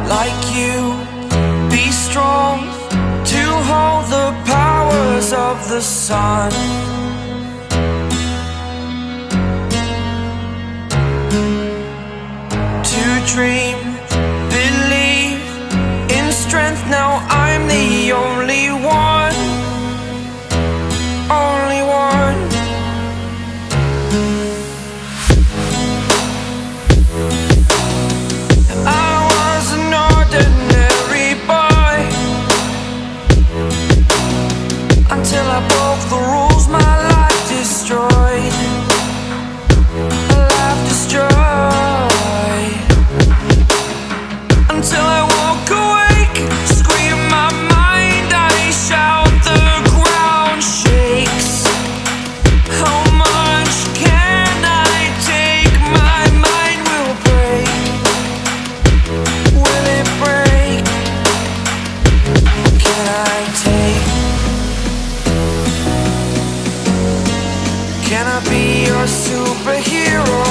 like you, be strong to hold the powers of the sun. To dream, believe in strength. Now I'm the only one, only one. I was an ordinary boy until I broke the rules. My life destroyed, a life destroyed. Until I walk awake, scream my mind, I shout, the ground shakes. How much can I take? My mind will break. Will it break? Can I take? Can I be your superhero?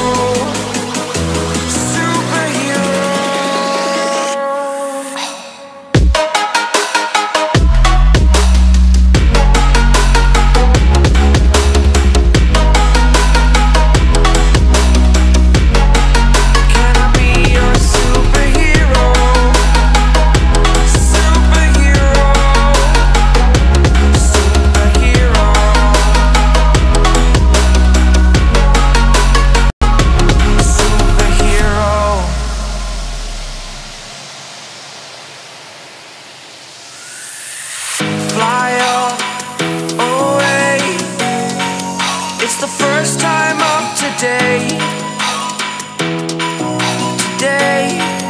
Fly away. It's the first time of today. Today.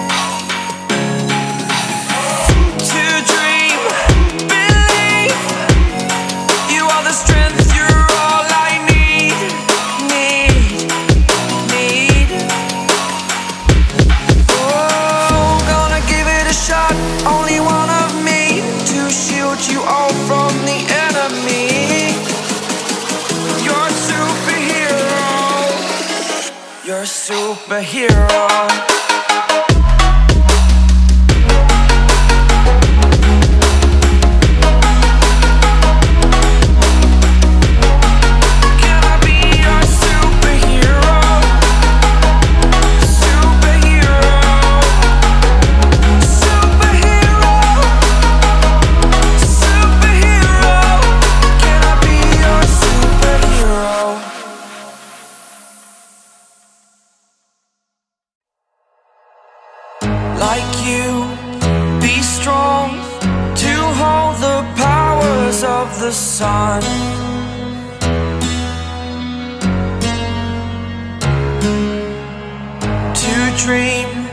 To dream, believe. You are the strength, you're all I need. Need. Oh, gonna give it a shot. Only one of me to shield you all from the enemy. You're a superhero. You're a superhero. Can I be your superhero? Superhero. Superhero. Superhero. Can I be your superhero? Like you, be strong to hold the powers of the sun. To dream,